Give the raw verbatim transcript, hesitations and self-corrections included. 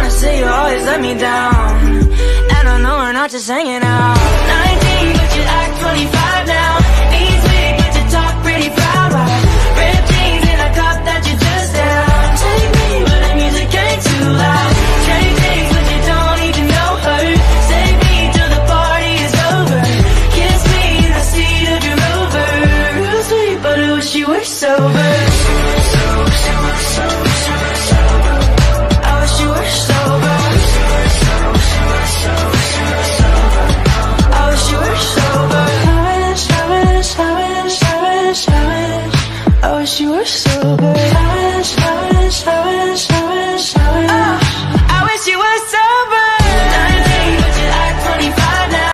wanna say you always let me down, and I know we're not just hanging out. Nineteen, but you act twenty-five now. Knees weak, but you talk pretty proud. Why? Ripped jeans in a cup that you just down. Take me, but the music ain't too loud. Change things, but you don't even know her. Save me till the party is over. Kiss me in the seat of your Rover. Real sweet, but I wish you were sober. So, so